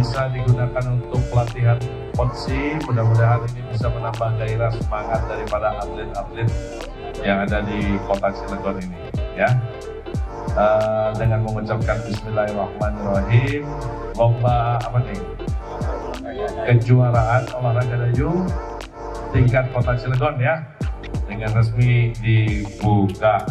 bisa digunakan untuk pelatihan ponsi. Mudah-mudahan ini bisa menambah gairah semangat daripada atlet-atlet yang ada di kota Cilegon ini, ya. Dengan mengucapkan Bismillahirrahmanirrahim, lomba apa nih? Kejuaraan olahraga dayung tingkat kota Cilegon, ya, dengan resmi dibuka.